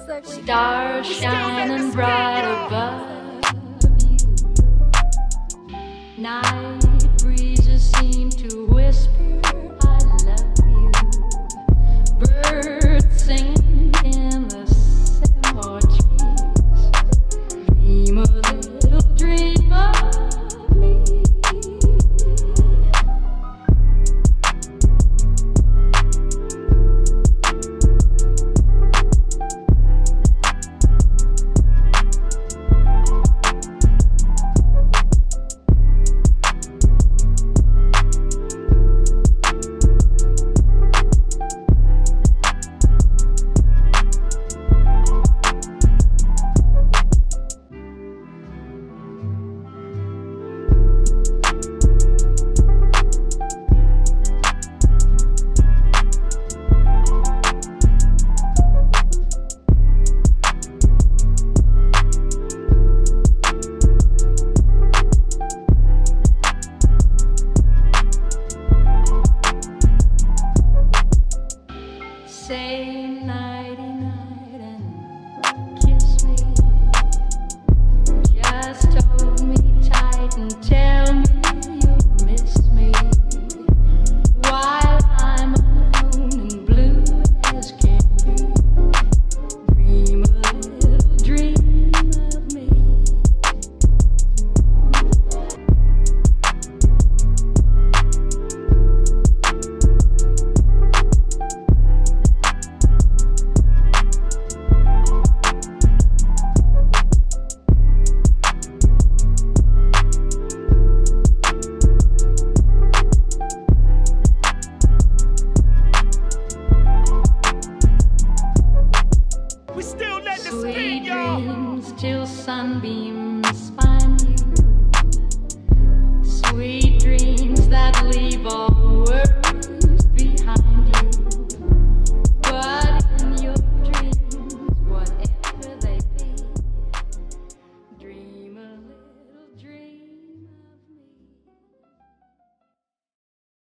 Stars shining bright above you. Night breezes seem to whisper, I love you. Birds sing in the sycamore trees. Dream a little dream of me. Say nighty-night and kiss me. Just hold me tight and tell me you miss me. While I'm alone and blue as can be, dream a little dream of me. Sweet dreams till sunbeam